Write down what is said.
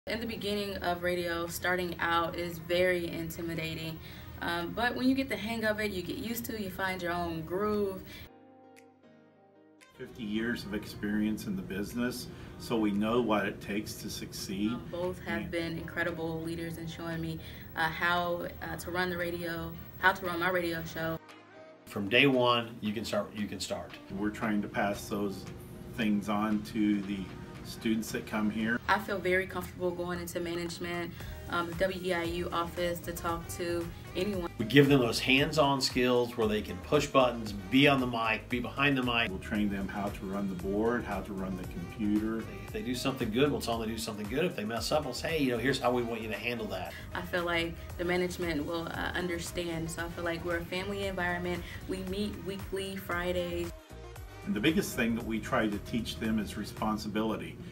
In the beginning of radio, starting out is very intimidating, but when you get the hang of it, you get used to it, you find your own groove. 50 years of experience in the business, so we know what it takes to succeed. Both have been incredible leaders in showing me how to run the radio, how to run my radio show. From day one, you can start. We're trying to pass those things on to the students that come here. I feel very comfortable going into management, the WEIU office, to talk to anyone. We give them those hands-on skills where they can push buttons, be on the mic, be behind the mic. We'll train them how to run the board, how to run the computer. If they do something good, we'll tell them to do something good. If they mess up, we'll say, hey, here's how we want you to handle that. I feel like the management will understand. So I feel like we're a family environment. We meet weekly, Fridays. And the biggest thing that we try to teach them is responsibility.